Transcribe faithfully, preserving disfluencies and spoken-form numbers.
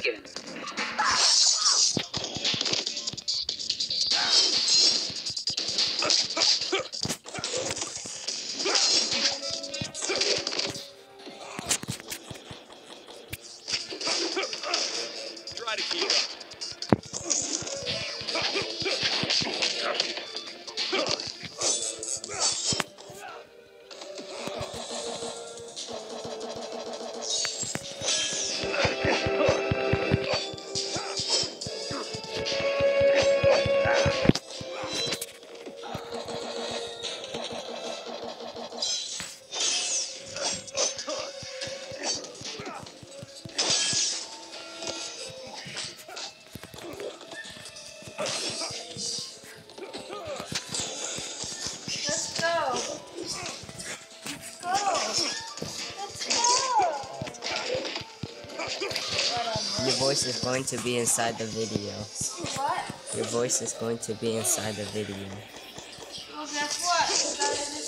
begin. Try to keep up. Let's go. Let's go. Let's go. Your voice is going to be inside the video. What? Your voice is going to be inside the video. Well, guess what?